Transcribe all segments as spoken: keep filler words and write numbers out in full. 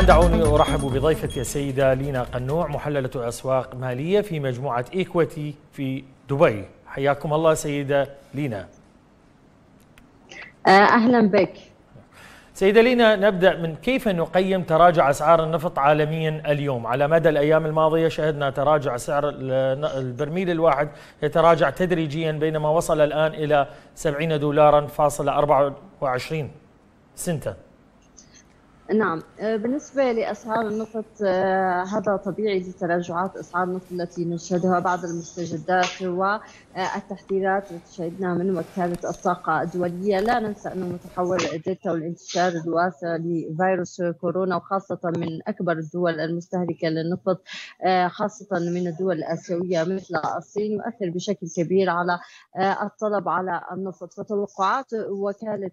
دعوني أرحب بضيفتي السيدة لينا قنوع، محللة أسواق مالية في مجموعة إيكويتي في دبي. حياكم الله سيدة لينا. أهلا بك. سيدة لينا، نبدأ من كيف نقيم تراجع أسعار النفط عالميا اليوم؟ على مدى الأيام الماضية شهدنا تراجع سعر البرميل الواحد يتراجع تدريجيا، بينما وصل الآن إلى سبعين دولارا فاصلة أربعة وعشرين سنتا. نعم، بالنسبة لأسعار النفط هذا طبيعي لتراجعات أسعار النفط التي نشهدها بعد المستجدات والتحذيرات التي شهدناها من وكالة الطاقة الدولية. لا ننسى أنه متحور الدلتا والانتشار الواسع لفيروس كورونا، وخاصة من أكبر الدول المستهلكة للنفط خاصة من الدول الآسيوية مثل الصين، يؤثر بشكل كبير على الطلب على النفط. فتوقعات وكالة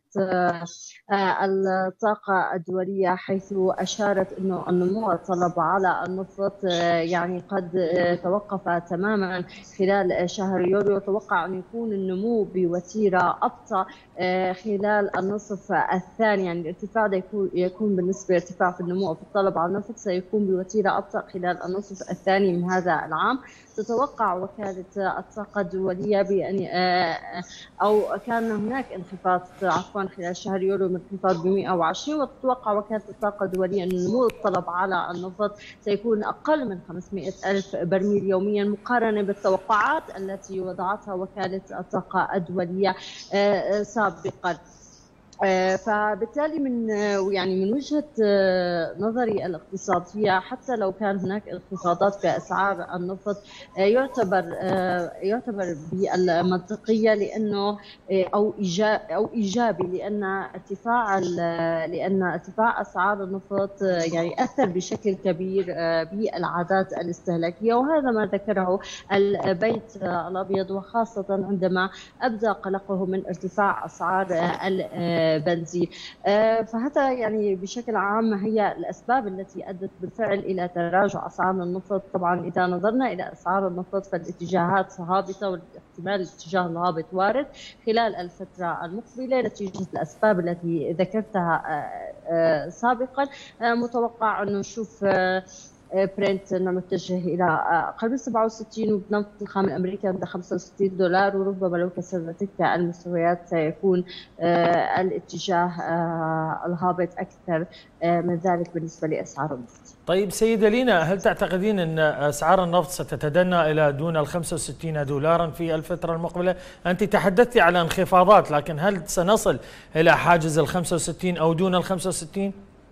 الطاقة الدولية حيث أشارت أنه النمو الطلب على النفط يعني قد توقف تماما خلال شهر يوليو. توقع أن يكون النمو بوتيرة أبطأ خلال النصف الثاني، يعني الارتفاع يكون يكون بالنسبة لارتفاع في النمو في الطلب على النفط سيكون بوتيرة أبطأ خلال النصف الثاني من هذا العام. تتوقع وكالة الطاقة الدولية بأن أو كان هناك انخفاض عفوا خلال شهر يوليو من انخفاض ب مئة وعشرين، وتتوقع وكالة الطاقة الدولية أن نمو الطلب على النفط سيكون أقل من خمسمئة ألف برميل يوميا مقارنة بالتوقعات التي وضعتها وكالة الطاقة الدولية سابقا. فبالتالي من يعني من وجهة نظري الاقتصادية، حتى لو كان هناك انخفاضات في أسعار النفط يعتبر يعتبر بالمنطقية لأنه أو أو إيجابي، لأن ارتفاع لأن ارتفاع أسعار النفط يعني أثر بشكل كبير بالعادات الاستهلاكية، وهذا ما ذكره البيت الأبيض، وخاصة عندما أبدى قلقه من ارتفاع أسعار بنزين. فهذا يعني بشكل عام هي الأسباب التي أدت بالفعل إلى تراجع أسعار النفط. طبعا إذا نظرنا إلى أسعار النفط فالاتجاهات هابطة، والاحتمال الاتجاه الهابط وارد خلال الفترة المقبلة نتيجة الأسباب التي ذكرتها سابقا. متوقع أن نشوف برنت انه متجه الى قرب سبعة وستين، وبنفط الخام الامريكي عند خمسة وستين دولار، وربما لو كسرنا تلك المستويات سيكون الاتجاه الهابط اكثر من ذلك بالنسبه لاسعار النفط. طيب سيدة لينا، هل تعتقدين ان اسعار النفط ستتدنى الى دون ال خمسة وستين دولارا في الفتره المقبله؟ انت تحدثتي على انخفاضات، لكن هل سنصل الى حاجز ال خمسة وستين او دون ال خمسة وستين؟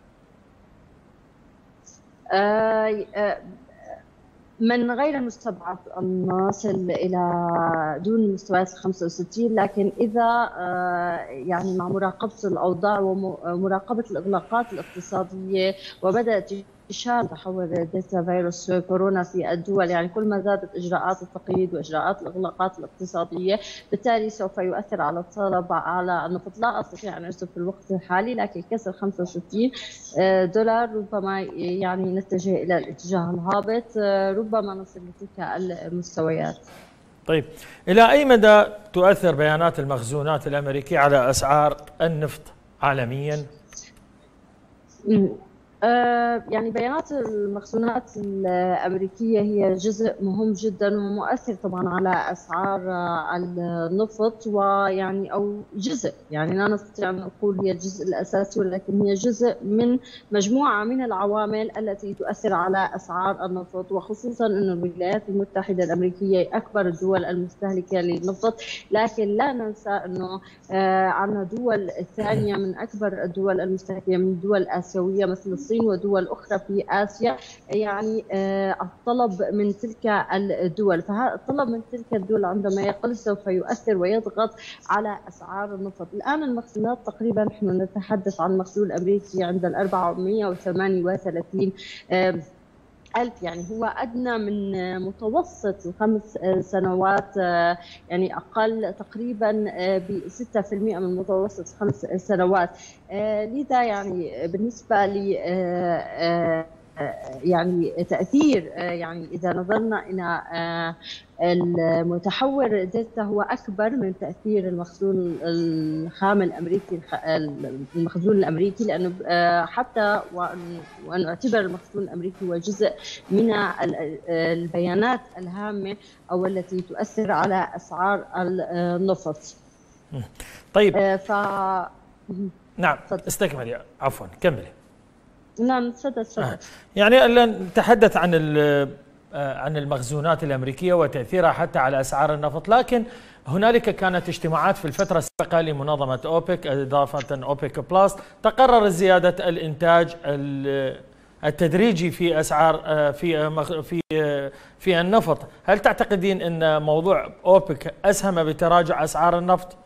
من غير المستبعد أن نصل إلى دون مستويات خمسة وستين، لكن إذا يعني مع مراقبة الأوضاع ومراقبة الإغلاقات الاقتصادية وبدأت انتشار تحول دلتا فيروس كورونا في الدول، يعني كل ما زادت إجراءات التقييد وإجراءات الإغلاقات الاقتصادية بالتالي سوف يؤثر على الطلب على النفط. لا أستطيع أن أحسب في الوقت الحالي، لكن كسر خمسة وستين دولار ربما يعني نتجه إلى الاتجاه الهابط، ربما نصل لتلك المستويات. طيب، إلى أي مدى تؤثر بيانات المخزونات الأمريكية على أسعار النفط عالميا؟ يعني بيانات المخزونات الأمريكية هي جزء مهم جدا ومؤثر طبعا على أسعار النفط، ويعني أو جزء، يعني لا نستطيع أن نقول هي الجزء الأساسي، ولكن هي جزء من مجموعة من العوامل التي تؤثر على أسعار النفط، وخصوصا أن الولايات المتحدة الأمريكية أكبر الدول المستهلكة للنفط. لكن لا ننسى أنه عندنا دول ثانية من أكبر الدول المستهلكة من الدول الآسيوية مثل الصين ودول أخرى في آسيا، يعني الطلب من تلك الدول، فهذا الطلب من تلك الدول عندما يقل سوف يؤثر ويضغط على أسعار النفط. الآن المخزونات تقريبا نحن نتحدث عن مخزون أمريكي عند أربعمئة وثمانية وثلاثين ألف، يعني هو أدنى من متوسط الخمس سنوات، يعني أقل تقريبا ب ستة بالمئة من متوسط خمس سنوات. لذا يعني بالنسبة لي يعني تأثير، يعني إذا نظرنا إلى المتحور دلتا هو أكبر من تأثير المخزون الخام الأمريكي، المخزون الأمريكي، لأنه حتى وأن أعتبر المخزون الأمريكي هو جزء من البيانات الهامة أو التي تؤثر على أسعار النفط. طيب ف... نعم استكملي، عفوا كملي. نعم تفضل تفضل. آه. يعني نتحدث عن عن المخزونات الأمريكية وتأثيرها حتى على أسعار النفط، لكن هنالك كانت اجتماعات في الفترة السابقة لمنظمة أوبك إضافة أوبك بلس، تقرر زيادة الإنتاج التدريجي في أسعار في في في النفط. هل تعتقدين أن موضوع أوبك أسهم بتراجع أسعار النفط؟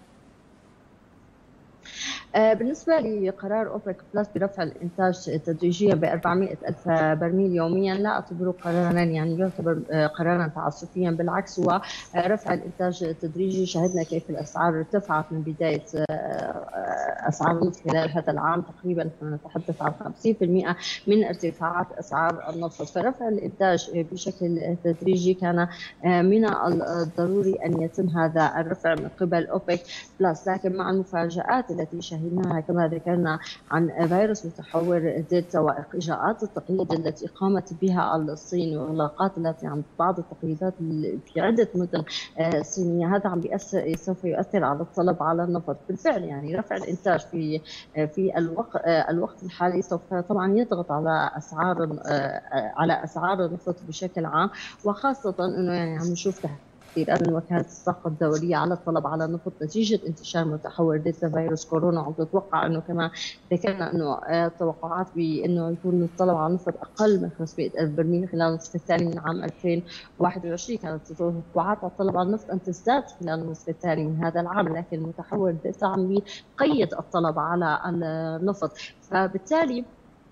بالنسبة لقرار أوبك بلس برفع الإنتاج تدريجيا ب أربعمئة ألف برميل يوميا لا أعتبره قرارا يعني يعتبر قرارا تعسفيا، بالعكس هو رفع الإنتاج التدريجي. شهدنا كيف الأسعار ارتفعت من بداية أسعار النفط خلال هذا العام، تقريبا نتحدث عن خمسين بالمئة من ارتفاعات أسعار النفط، فرفع الإنتاج بشكل تدريجي كان من الضروري أن يتم هذا الرفع من قبل أوبك بلس. لكن مع المفاجآت التي شهدناها كما ذكرنا عن فيروس متحور دلتا وإجراءات التقييد التي قامت بها الصين والإغلاقات التي عند بعض التقييدات في عدة مدن صينية، هذا عم بيأثر سوف يؤثر على الطلب على النفط. بالفعل يعني رفع الإنتاج في في الوقت الوقت الحالي سوف طبعا يضغط على أسعار على أسعار النفط بشكل عام، وخاصة إنه يعني عم نشوف من وكالة الطاقة الدولية على الطلب على النفط نتيجة انتشار متحور دلتا فيروس كورونا، وعم تتوقع انه كما ذكرنا انه توقعات بانه يكون الطلب على النفط اقل من خمسمئة ألف برميل خلال النصف الثاني من عام ألفين وواحد وعشرين. كانت توقعات على الطلب على النفط ان تزداد خلال النصف الثاني من هذا العام، لكن متحور دلتا عم يقيد الطلب على النفط، فبالتالي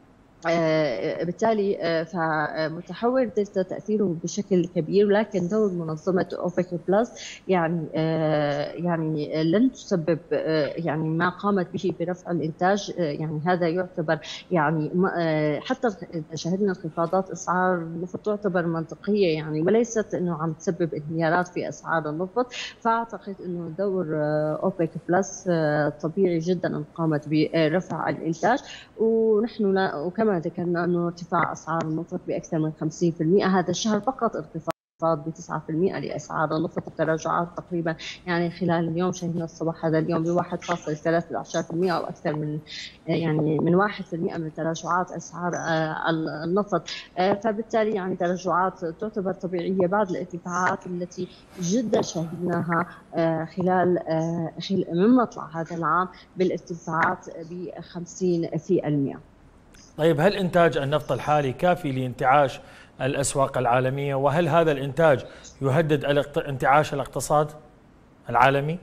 آه بالتالي آه فمتحور دلتا تأثيره بشكل كبير، لكن دور منظمة أوبك بلس يعني آه يعني لن تسبب آه يعني ما قامت به برفع الإنتاج. آه يعني هذا يعتبر يعني آه حتى شهدنا انخفاضات أسعار النفط تعتبر منطقية يعني، وليست إنه عم تسبب انهيارات في أسعار النفط. فأعتقد إنه دور آه أوبك بلس آه طبيعي جدا أن قامت برفع الإنتاج، ونحن لا وكما كما ذكرنا أنه ارتفاع أسعار النفط بأكثر من خمسين بالمئة هذا الشهر فقط، ارتفاع ب تسعة بالمئة لأسعار النفط، التراجعات تقريبا يعني خلال اليوم شهدنا الصباح هذا اليوم ب واحد فاصلة ثلاثة بالمئة أو أكثر من يعني من واحد بالمئة من تراجعات أسعار النفط. فبالتالي يعني تراجعات تعتبر طبيعية بعد الارتفاعات التي جدا شهدناها خلال من مطلع هذا العام بالارتفاعات ب خمسين بالمئة. طيب هل إنتاج النفط الحالي كافي لانتعاش الأسواق العالمية؟ وهل هذا الإنتاج يهدد انتعاش الاقتصاد العالمي؟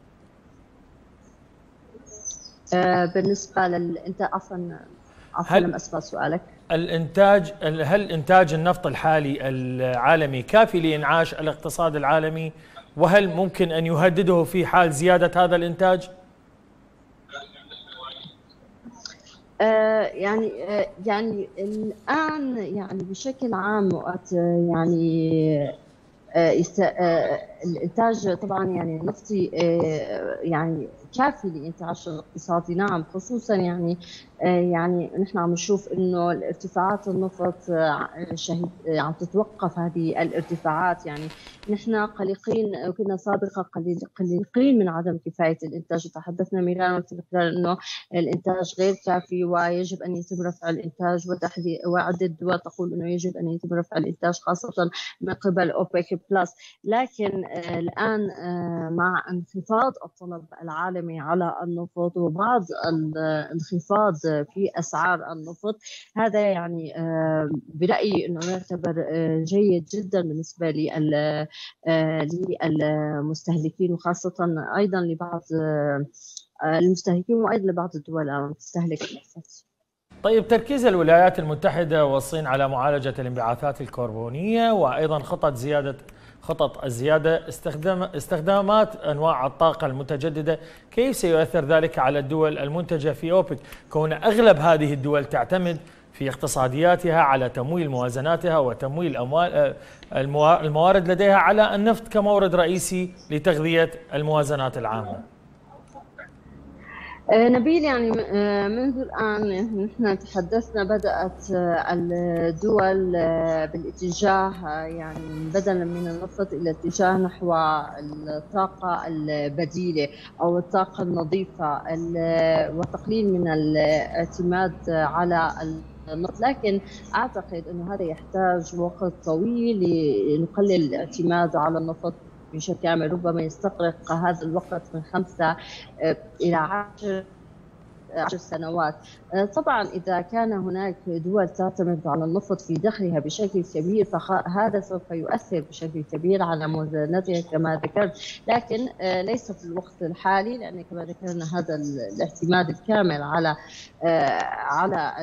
آه بالنسبة للإنتاج عفوا عفوا لم أسمع سؤالك. الإنتاج هل إنتاج النفط الحالي العالمي كافي لإنعاش الاقتصاد العالمي؟ وهل ممكن أن يهدده في حال زيادة هذا الإنتاج؟ آه يعني آه يعني الآن يعني بشكل عام وقت يعني آه آه الإنتاج طبعا يعني النفطي آه يعني كافي لإنتعاش الاقتصادي، نعم، خصوصا يعني يعني نحن عم نشوف انه الارتفاعات النفط شهد عم تتوقف هذه الارتفاعات. يعني نحن قلقين وكنا سابقا قلقين من عدم كفايه الانتاج، تحدثنا مرارا في خلال انه الانتاج غير كافي ويجب ان يتم رفع الانتاج، وتحديد وعده دول تقول انه يجب ان يتم رفع الانتاج خاصه من قبل اوبك بلس. لكن الان مع انخفاض الطلب العالمي على النفط وبعض الانخفاض في أسعار النفط، هذا يعني برأيي أنه يعتبر جيد جدا بالنسبة للمستهلكين، وخاصة أيضا لبعض المستهلكين وأيضا لبعض الدول التي تستهلك النفط. طيب تركيز الولايات المتحدة والصين على معالجة الانبعاثات الكربونية وأيضا خطط زيادة خطط الزيادة استخدام استخدامات أنواع الطاقة المتجددة، كيف سيؤثر ذلك على الدول المنتجة في أوبك كون أغلب هذه الدول تعتمد في اقتصادياتها على تمويل موازناتها وتمويل أموال الموارد لديها على النفط كمورد رئيسي لتغذية الموازنات العامة. نبيل، يعني منذ الآن نحن تحدثنا بدأت الدول بالاتجاه يعني بدلا من النفط إلى اتجاه نحو الطاقة البديلة أو الطاقة النظيفة وتقليل من الاعتماد على النفط، لكن أعتقد أنه هذا يحتاج وقت طويل لنقلل الاعتماد على النفط بشكل كامل. ربما يستغرق هذا الوقت من خمسة إلى عشر عشر سنوات. طبعا إذا كان هناك دول تعتمد على النفط في دخلها بشكل كبير فهذا سوف يؤثر بشكل كبير على موازنتها كما ذكرت، لكن ليس في الوقت الحالي، لأن كما ذكرنا هذا الاعتماد الكامل على على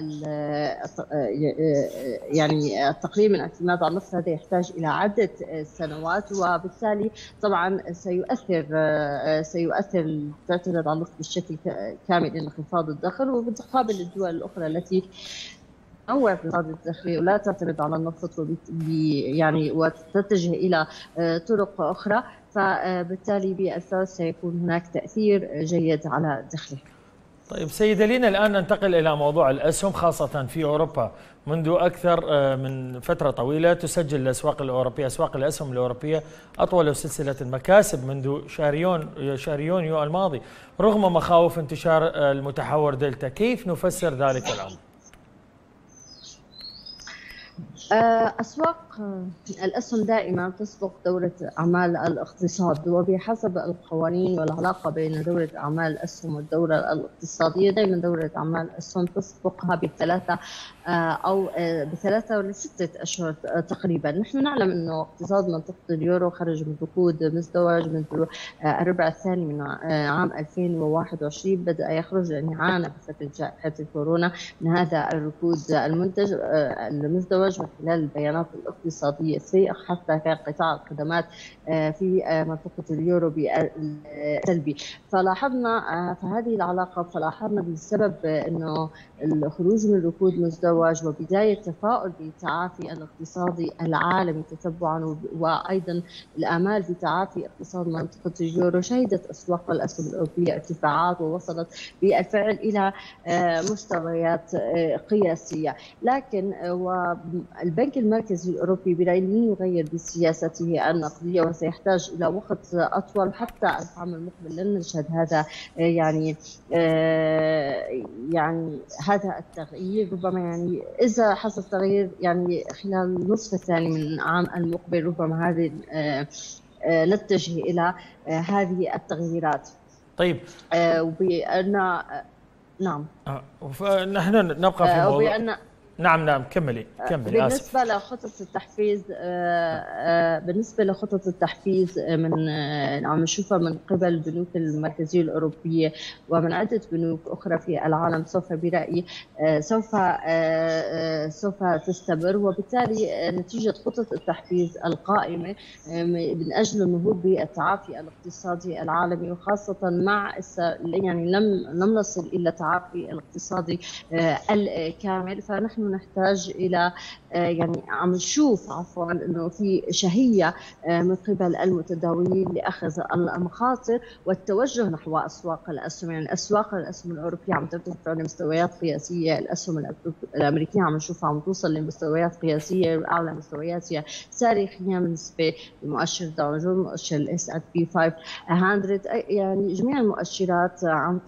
يعني التقليل من الاعتماد على النفط هذا يحتاج إلى عدة سنوات، وبالتالي طبعا سيؤثر سيؤثر تعتمد على النفط بشكل كامل إلى انخفاض الدخل، وبالمقابل الدول الأخرى التي تنوع في الاقتصاد الداخلي ولا تعتمد على النفط يعني وتتجه إلى طرق أخرى، فبالتالي بالأساس سيكون هناك تأثير جيد على دخله. طيب سيدة لينا، الآن ننتقل إلى موضوع الأسهم خاصة في أوروبا. منذ أكثر من فترة طويلة تسجل الأسواق الأوروبية أسواق الأسهم الأوروبية أطول سلسلة المكاسب منذ شهر يون شهر يونيو الماضي رغم مخاوف انتشار المتحور دلتا. كيف نفسر ذلك الأمر؟ أسواق الأسهم دائما تسبق دورة أعمال الاقتصاد، وبحسب القوانين والعلاقة بين دورة أعمال الأسهم والدورة الاقتصادية دائما دورة أعمال الأسهم تسبقها بثلاثة أو بثلاثة ولا ستة أشهر تقريبا. نحن نعلم أنه اقتصاد منطقة اليورو خرج من ركود مزدوج منذ الربع الثاني من عام ألفين وواحد وعشرين، بدأ يخرج لأنه عانى بفترة جائحة الكورونا من هذا الركود المنتج المزدوج من خلال البيانات الاقتصادية السيئة، حتى كان قطاع الخدمات في منطقة اليورو سلبي. فلاحظنا فهذه العلاقة فلاحظنا بسبب أنه الخروج من ركود مزدوج وبداية تفاؤل بتعافي الاقتصادي العالمي تتبعا، وأيضا الآمال بتعافي اقتصاد منطقة اليورو، شهدت أسواق الأسهم الأوروبية ارتفاعات ووصلت بالفعل إلى مستويات قياسية. لكن والبنك المركزي الأوروبي برأيي لن يغير بسياسته النقدية وسيحتاج إلى وقت أطول حتى العام المقبل لن نشهد هذا يعني يعني هذا التغيير. ربما يعني إذا حصل تغيير يعني خلال النصف الثاني من العام المقبل ربما هذه نتجه إلى هذه التغييرات. طيب وبأن نعم نحن نبقى في موضوع نعم نعم كملي كملي. بالنسبة آسف. لخطط التحفيز بالنسبة لخطط التحفيز من عم نشوفها من قبل البنوك المركزية الأوروبية ومن عدة بنوك أخرى في العالم سوف برأيي سوف سوف تستمر، وبالتالي نتيجة خطط التحفيز القائمة من أجل النهوض بالتعافي الاقتصادي العالمي، وخاصة مع يعني لم لم نصل إلى التعافي الاقتصادي الكامل، فنحن نحتاج إلى يعني عم نشوف عفوا أنه في شهية من قبل المتداولين لأخذ المخاطر والتوجه نحو أسواق الأسهم. يعني أسواق الأسهم الأوروبية عم ترتفع لمستويات قياسية، الأسهم الأمريكية عم نشوفها عم توصل لمستويات قياسية أعلى مستوياتها تاريخيا بالنسبة لمؤشر داو جونز، مؤشر الاس اند بي خمسمئة، يعني جميع المؤشرات عم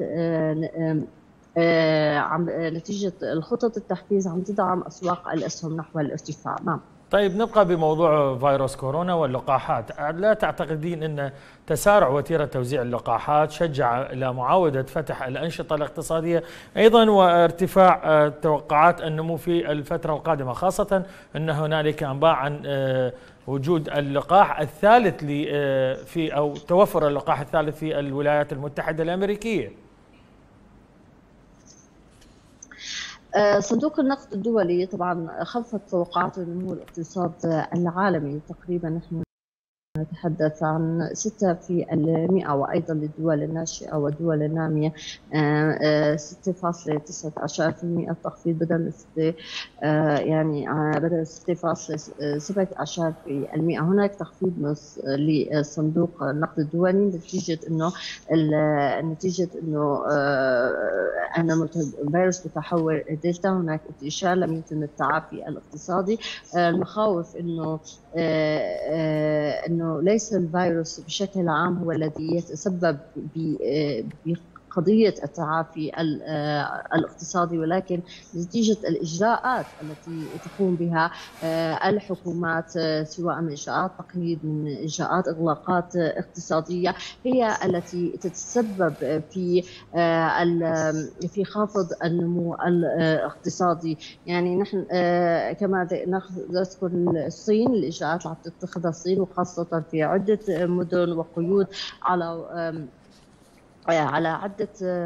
عم نتيجة الخطط التحفيز عم تدعم أسواق الأسهم نحو الارتفاع. نعم. طيب نبقى بموضوع فيروس كورونا واللقاحات. لا تعتقدين أن تسارع وتيرة توزيع اللقاحات شجع إلى معاودة فتح الأنشطة الاقتصادية أيضا وارتفاع توقعات النمو في الفترة القادمة، خاصة أن هنالك أنباء عن وجود اللقاح الثالث في أو توفر اللقاح الثالث في الولايات المتحدة الأمريكية؟ صندوق النقد الدولي طبعا خفض توقعات النمو الاقتصاد العالمي تقريبا. نحن نتحدث عن ستة في المئة، وأيضا للدول الناشئة والدول النامية ستة فاصلة تسعة بالمئة تخفيض بدل ستة يعني بدل ستة فاصلة سبعة عشر بالمئة. هناك تخفيض لصندوق النقد الدولي نتيجة أنه نتيجة أنه أن فيروس متحور دلتا هناك انتشار، لم يتم التعافي الاقتصادي. المخاوف أنه أنه ليس الفيروس بشكل عام هو الذي يتسبب بقضية التعافي الاقتصادي، ولكن نتيجة الإجراءات التي تقوم بها الحكومات، سواء من إجراءات تقييد من إجراءات إغلاقات اقتصادية، هي التي تتسبب في في خفض النمو الاقتصادي. يعني نحن كما نذكر الصين، الإجراءات التي تتخذها الصين وخاصة في عدة مدن وقيود على على عدة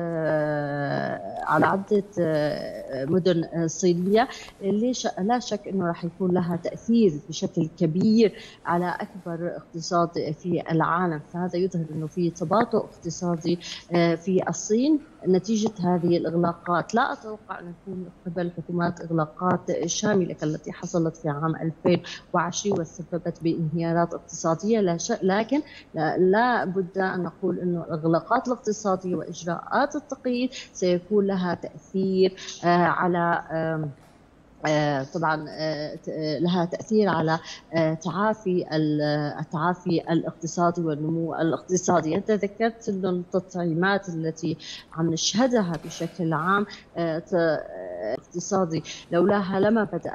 على عدة مدن صينية، لا شك أنه راح يكون لها تأثير بشكل كبير على أكبر اقتصاد في العالم. فهذا يظهر أنه في تباطؤ اقتصادي في الصين نتيجة هذه الإغلاقات. لا أتوقع أن يكون قبل الحكومات إغلاقات شاملة كالتي حصلت في عام ألفين وعشرين وسببت بانهيارات اقتصادية، لا شك، لكن لا بد أن نقول أنه الإغلاقات الاقتصادية وإجراءات التقييد سيكون لها تأثير على طبعا لها تأثير على تعافي التعافي الاقتصادي والنمو الاقتصادي. أنت ذكرت أن التطعيمات التي عم نشهدها بشكل عام اقتصادي لولاها لما بدأ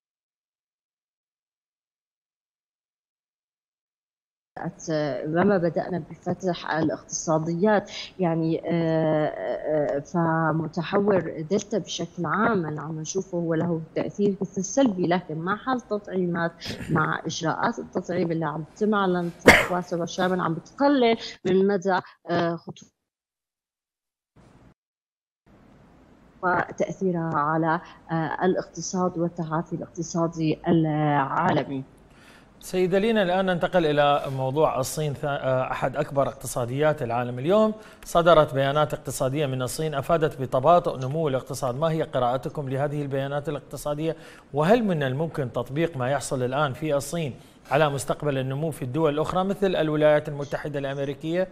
لما بدأنا بفتح الاقتصاديات. يعني فمتحور دلتا بشكل عام اللي عم نشوفه هو له تأثير سلبي، لكن مع حل تطعيمات، مع إجراءات التطعيم اللي عم تتم على نطاق واسع وشامل، عم بتقلل من مدى خطورة وتأثيرها على الاقتصاد والتعافي الاقتصادي العالمي. سيدة لينا، الآن ننتقل إلى موضوع الصين، أحد أكبر اقتصاديات العالم. اليوم صدرت بيانات اقتصادية من الصين أفادت بتباطؤ نمو الاقتصاد. ما هي قراءتكم لهذه البيانات الاقتصادية؟ وهل من الممكن تطبيق ما يحصل الآن في الصين على مستقبل النمو في الدول الأخرى مثل الولايات المتحدة الأمريكية؟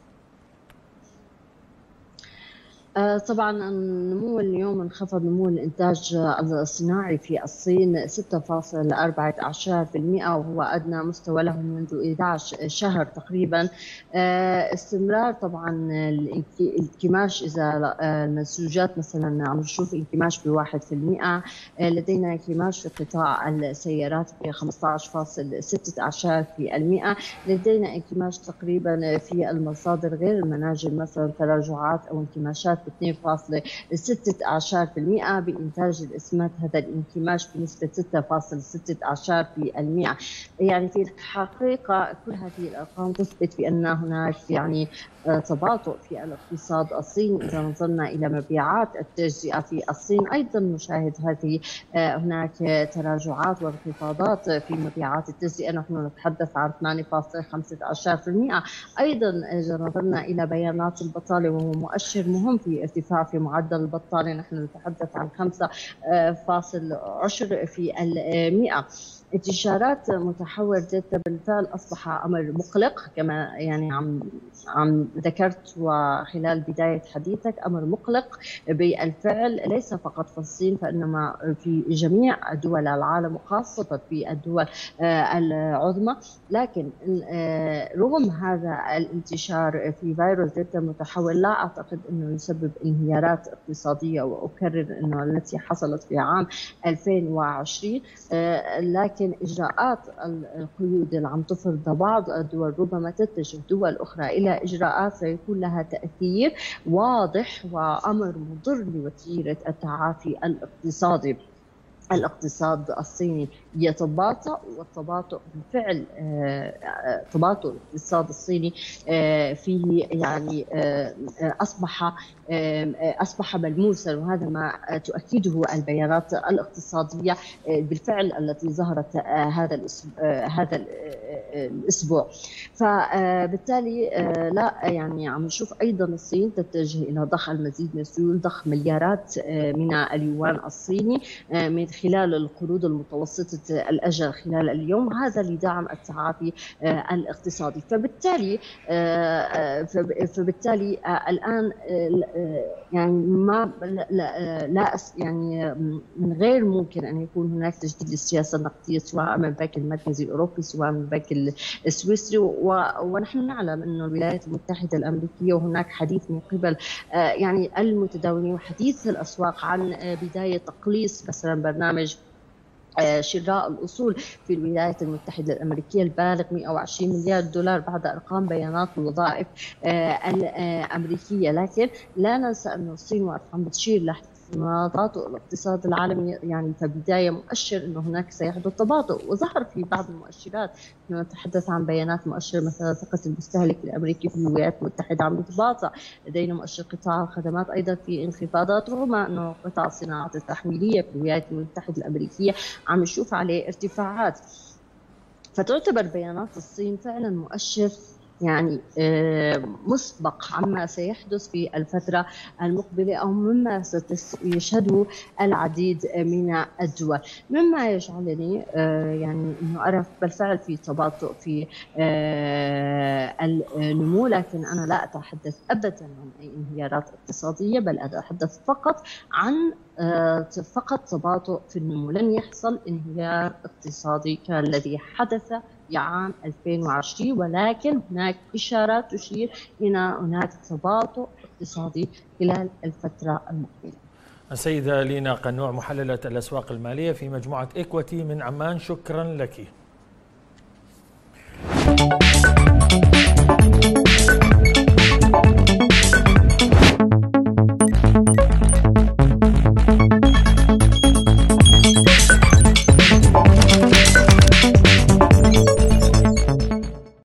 طبعا النمو اليوم انخفض نمو الإنتاج الصناعي في الصين ستة فاصلة أربعة بالمئة، وهو أدنى مستوى له منذ أحد عشر شهر تقريبا. استمرار طبعا الانكماش، إذا المنسوجات مثلا عم نشوف انكماش بواحد في المئة، لدينا انكماش في قطاع السيارات ب خمسة عشر فاصلة ستة بالمئة، لدينا انكماش تقريبا في المصادر غير المناجم، مثلا تراجعات أو انكماشات اثنين فاصلة ستة بالمئة. بإنتاج الإسمنت هذا الانكماش بنسبة ستة فاصلة ستة بالمئة. يعني في الحقيقة كل هذه الأرقام تثبت بأن هناك يعني تباطؤ في الاقتصاد الصيني. إذا نظرنا إلى مبيعات التجزئة في الصين أيضا نشاهد هذه هناك تراجعات وانخفاضات في مبيعات التجزئة، نحن نتحدث عن ثمانية فاصلة خمسة بالمئة. أيضا إذا نظرنا إلى بيانات البطالة، وهو مؤشر مهم في ارتفاع في معدل البطالة، نحن نتحدث عن خمسة فاصلة عشرة في المئة. انتشارات متحور دلتا بالفعل أصبح أمر مقلق كما يعني عم عم ذكرت وخلال بداية حديثك، أمر مقلق بالفعل ليس فقط في الصين فإنما في جميع دول العالم وخاصة في الدول العظمى. لكن رغم هذا الانتشار في فيروس دلتا المتحور لا أعتقد أنه يسبب انهيارات اقتصادية، وأكرر أنه التي حصلت في عام ألفين وعشرين، لكن إجراءات القيود اللي عم تفرضها بعض الدول ربما تتجه دول أخرى إلى إجراءات سيكون لها تأثير واضح وأمر مضر لوتيرة التعافي الاقتصادي. الاقتصاد الصيني يتباطأ، والتباطؤ بالفعل تباطؤ الاقتصاد الصيني فيه يعني أصبح أصبح ملموسا، وهذا ما تؤكده البيانات الاقتصادية بالفعل التي ظهرت هذا هذا الأسبوع. فبالتالي لا يعني عم نشوف أيضا الصين تتجه إلى ضخ المزيد من السيول، ضخ مليارات من اليوان الصيني من خلال القروض المتوسطة الأجل خلال اليوم، هذا لدعم التعافي الاقتصادي. فبالتالي فبالتالي الآن يعني ما لا, لا يعني من غير ممكن أن يكون هناك تجديد للسياسة النقدية سواء من البنك المركزي الأوروبي سواء من البنك السويسري، ونحن نعلم أن الولايات المتحدة الأمريكية وهناك حديث من قبل يعني المتداولين وحديث الأسواق عن بداية تقليص مثلا برنامج شراء الأصول في الولايات المتحدة الأمريكية البالغ مئة وعشرين مليار دولار بعد أرقام بيانات الوظائف الأمريكية. لكن لا ننسى أن الصين وقت عم بتشير تباطؤ الاقتصاد العالمي يعني كبداية مؤشر أنه هناك سيحدث تباطؤ، وظهر في بعض المؤشرات. نتحدث عن بيانات مؤشر مثلا ثقة المستهلك الأمريكي في الولايات المتحدة عم يتباطأ، لدينا مؤشر قطاع الخدمات أيضا في انخفاضات، رغم أنه قطاع الصناعات التحويلية في الولايات المتحدة الأمريكية عم نشوف عليه ارتفاعات. فتعتبر بيانات الصين فعلا مؤشر يعني مسبق عما سيحدث في الفترة المقبلة أو مما سيشهده العديد من الدول، مما يجعلني يعني أنه أرى بالفعل في تباطؤ في النمو. لكن أنا لا أتحدث أبدا عن أي انهيارات اقتصادية، بل أتحدث فقط عن فقط تباطؤ في النمو. لن يحصل انهيار اقتصادي كالذي حدث في عام ألفين وعشرين، ولكن هناك إشارات تشير إلى هناك تباطؤ اقتصادي خلال الفترة المقبلة. السيدة لينا قنوع، محللة الأسواق المالية في مجموعة إكويتي من عمان، شكرا لك.